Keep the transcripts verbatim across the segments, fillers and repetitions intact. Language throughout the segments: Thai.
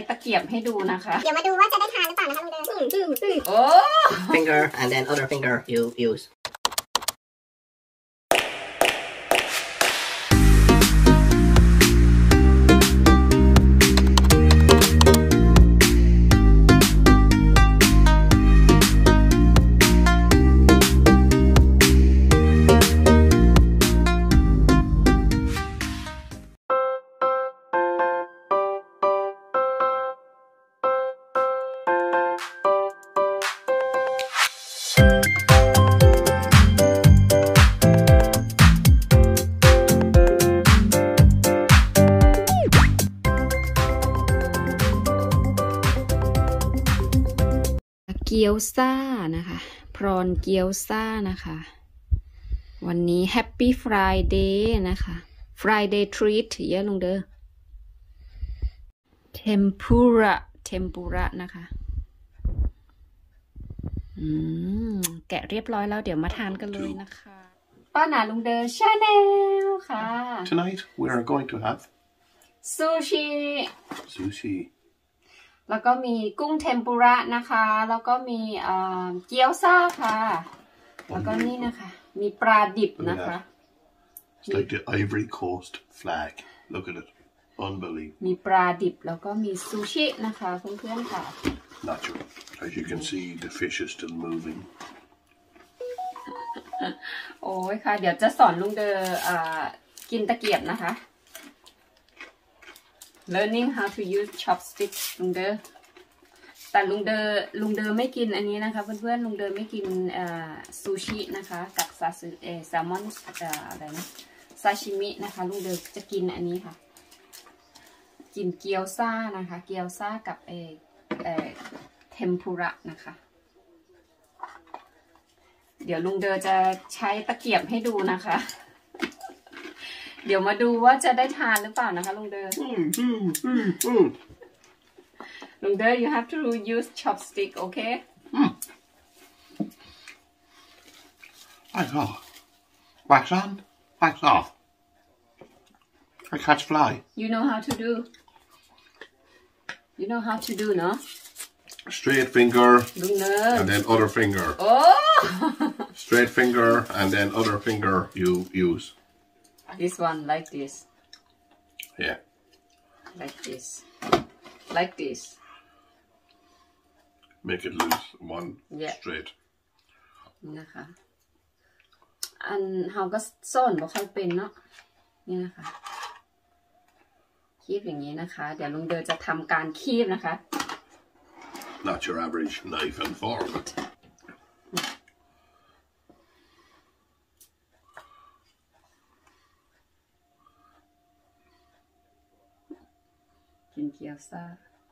ตะเกียบให้ดูนะคะเดี๋ยวมาดูว่าจะได้ทานหรือเปล่านะคะลุงเดินโอ้ finger and then other finger you use เกี๊ยวซ่านะคะพรอนเกี๊ยวซ่านะคะวันนี้ Happy Friday นะคะ Friday treat เยอะลงเด้อ Tempura Tempura นะคะอืมแกะเรียบร้อยแล้วเดี๋ยวมาทานกันเลยนะคะป้าหนาลุงเดอชาแนลค่ะ Tonight we are going to have sushi sushi แล้วก็มีกุ้งเทมปุระนะคะแล้วก็มีเกี๊ยวซ่าค่ะแล้วก็นี่นะคะมีปลาดิบนะคะ It's like the Ivory Coast flag. Look at it. Unbelievable. มีปลาดิบแล้วก็มีซูชินะคะเพื่อนๆค่ะ Natural. As you can see, the fish is still moving. โอ้ยค่ะเดี๋ยวจะสอนลุงเดอกินตะเกียบนะคะ Learning how to use chopstick ลุงเดอแต่ลุงเดอลุงเดอไม่กินอันนี้นะคะเพื่อนๆลุงเดอไม่กินซูชินะคะกับซาซิเอแซลมอนอะไรนะซาชิมินะคะลุงเดอจะกินอันนี้ค่ะกินเกี๊ยวซ่านะคะเกี๊ยวซ่ากับเอเอเทมปุระนะคะเดี๋ยวลุงเดอจะใช้ตะเกียบให้ดูนะคะเดี๋ยวมาดูว่าจะได้ทานหรือเปล่านะคะลุงเดอลุงเดอ you have to use chopstick okay mm. Wax off wax on wax off I catch fly you know how to do you know how to do no straight finger ลุงเดอ and then other finger oh straight finger and then other finger you use this one like this yeah like this like this make it loose one yeah. straight นะคะอันเขาก็ซ่อนบ่ค่อยเป็นเนาะนี่นะคะคีบอย่างนี้นะคะเดี๋ยวลุงเดอจะทำการคีบนะคะ not your average knife and fork กินเกี๊ยวซ่า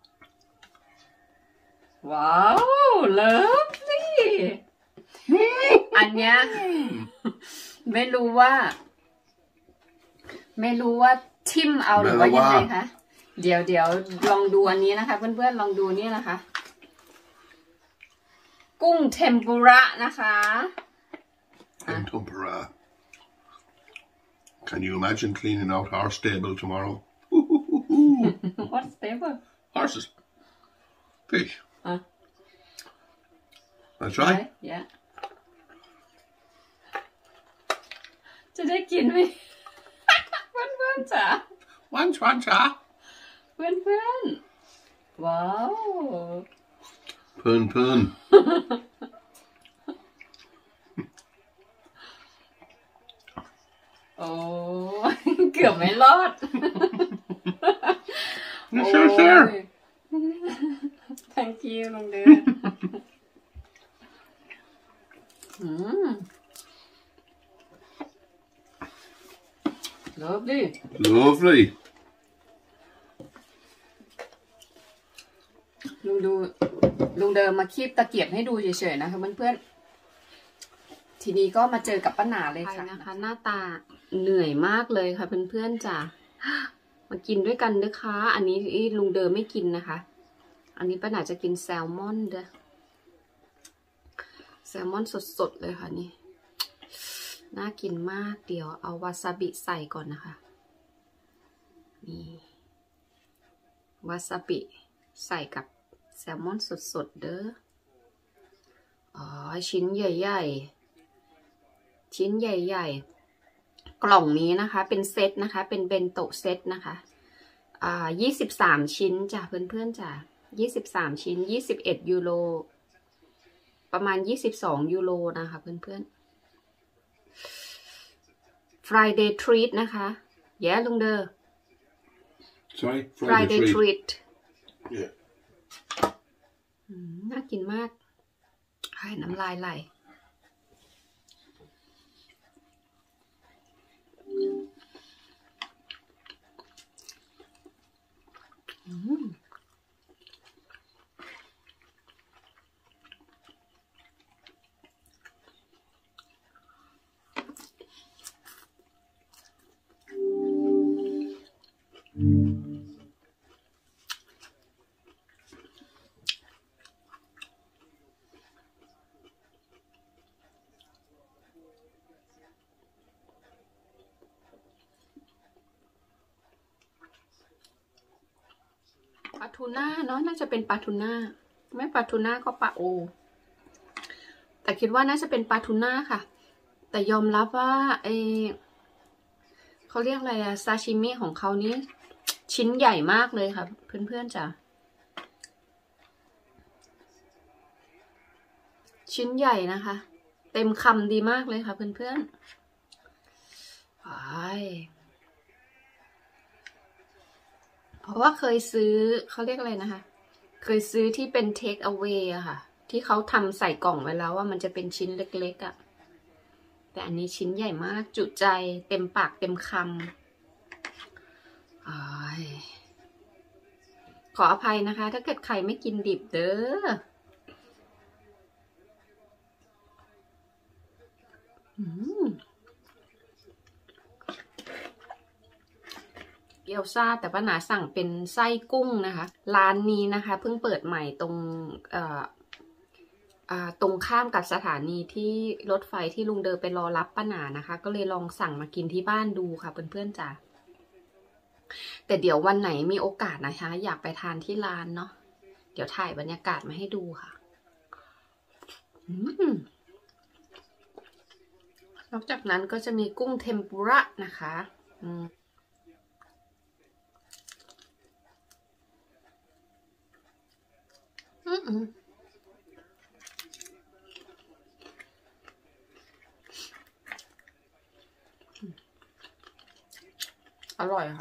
ว้าวเลิฟลี่อันเนี้ยไม่รู้ว่าไม่รู้ว่าทิมเอาหรือว่ายังไงคะเดี๋ยวเดี๋ยวลองดูอันนี้นะคะเพื่อนๆลองดูนี่นะคะกุ้งเทมปุระนะคะ tempura can you imagine cleaning out our stable tomorrow what stable horses fish uh, that's right yeah จะได้กินไหม เพื่อนๆจ๋าวันชวันจ้าเพื่อนๆว้าวเพื่อนเพื่อนโอ้เกือบไม่รอด sure sure thank you ลุงเดืออืม lovely lovely ลุงดูลุงเดินมาคีบตะเกียบให้ดูเฉยๆนะคะเพื่อนๆทีนี้ก็มาเจอกับป้าหนาเลยค่ะนะคะหน้าตาเหนื่อยมากเลยค่ะเพื่อนๆจ้ะมากินด้วยกันนะคะอันนี้ลุงเดินไม่กินนะคะอันนี้ป้าหนาจะกินแซลมอนเด้อแซลมอนสดๆเลยค่ะนี่น่ากินมากเดี๋ยวเอาวาซาบิใส่ก่อนนะคะนี่วาซาบิใส่กับแซลมอนสดๆเด้ออ๋อชิ้นใหญ่ๆชิ้นใหญ่ๆกล่องนี้นะคะเป็นเซตนะคะเป็นเบนโตะเซตนะคะอ่ายี่สิบสามชิ้นจ้ะเพื่อนๆจ้ะยี่สิบสามชิ้นยี่สิบเอ็ดยูโรประมาณยี่สิบสองยูโรนะคะเพื่อนๆ Friday treat นะคะแย่ลุงเด้อ Sorry? Friday treat Yeah. น่ากินมากหายน้ำลายไหลปลาทูน่าเนาะน่าจะเป็นปลาทูน่าไม่ปลาทูน่าก็ปลาโอแต่คิดว่าน่าจะเป็นปลาทูน่าค่ะแต่ยอมรับว่าไอเขาเรียกอะไรอะซาชิมิของเขานี้ชิ้นใหญ่มากเลยค่ะเพื่อนๆจ้ะชิ้นใหญ่นะคะเต็มคำดีมากเลยค่ะเพื่อนๆไปเพราะว่าเคยซื้อเขาเรียกอะไรนะคะเคยซื้อที่เป็น take away อะค่ะที่เขาทำใส่กล่องไว้แล้วว่ามันจะเป็นชิ้นเล็กๆอะแต่อันนี้ชิ้นใหญ่มากจุใจเต็มปากเต็มคำขออภัยนะคะถ้าเกิดใครไม่กินดิบเด้อเกี๊ยวซ่าแต่ป้าหนาสั่งเป็นไส้กุ้งนะคะร้านนี้นะคะเพิ่งเปิดใหม่ตรงเอ่ออ่าตรงข้ามกับสถานีที่รถไฟที่ลุงเดินไปรอรับป้าหนานะคะก็เลยลองสั่งมากินที่บ้านดูค่ะเพื่อนๆจ้ะแต่เดี๋ยววันไหนมีโอกาสนะคะอยากไปทานที่ร้านเนาะเดี๋ยวถ่ายบรรยากาศมาให้ดูค่ะนอกจากนั้นก็จะมีกุ้งเทมปุระนะคะอืมอืมอร่อยค่ะ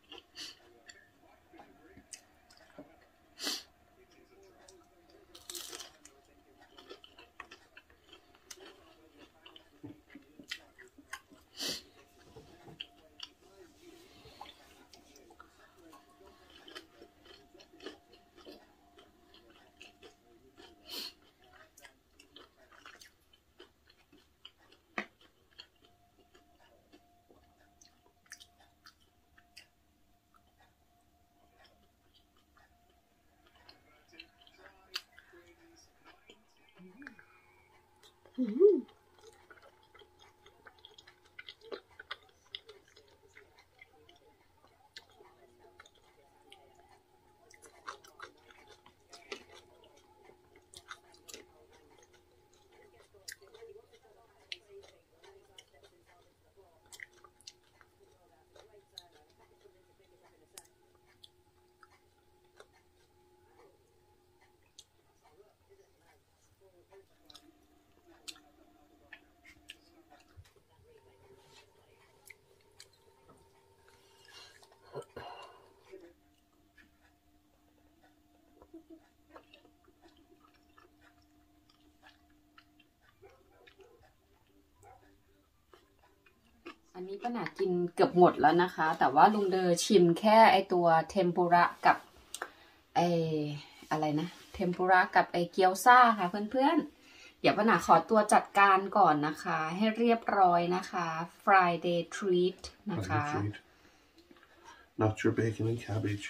อันนี้ป้าหนากินเกือบหมดแล้วนะคะแต่ว่าลุงเดอชิมแค่ไอตัวเทมปุระกับไออะไรนะเทมปุระกับไอเกี๊ยวซ่าค่ะเพื่อนๆเดี๋ยวป้าหนาขอตัวจัดการก่อนนะคะให้เรียบร้อยนะคะ Friday treat นะคะ Friday treat. Not your bacon and cabbage.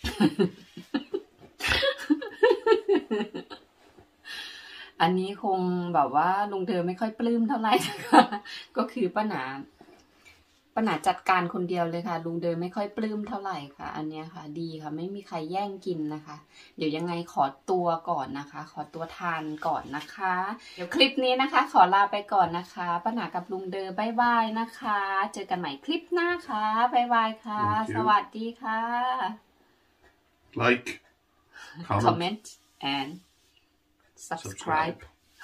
อันนี้คงแบบว่าลุงเธอไม่ค่อยปลื้มเท่าไหร่นะคะก็คือป้าหนาปัญหาจัดการคนเดียวเลยค่ะลุงเดินไม่ค่อยปลื้มเท่าไหร่ค่ะอันเนี้ยค่ะดีค่ะไม่มีใครแย่งกินนะคะเดี๋ยวยังไงขอตัวก่อนนะคะขอตัวทานก่อนนะคะเดี๋ยวคลิปนี้นะคะขอลาไปก่อนนะคะปัญหากับลุงเดินบ๊ายบายนะคะเจอกันใหม่คลิปหน้าค่ะบ๊ายบายค่ะสวัสดีค่ะ Like, comment, comment and subscribe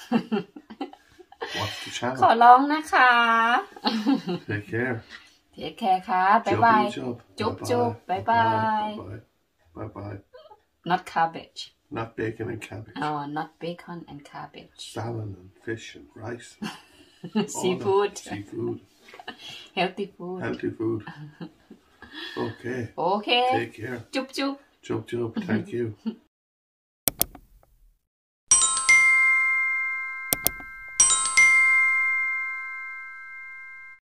watch the ขอ channel. ร้องนะคะ Take care. เทคแคร์ค่ะบ๊ายบาย Job, จุ๊บ job. จุ๊บบ๊ายบาย Bye bye. Bye bye. not cabbage Not bacon and cabbage. oh not bacon and cabbage Salmon and fish and rice. seafood Seafood. healthy food Healthy food. Okay. โอเค Take care. จุ๊บจุ๊บ Job, job. Thank you.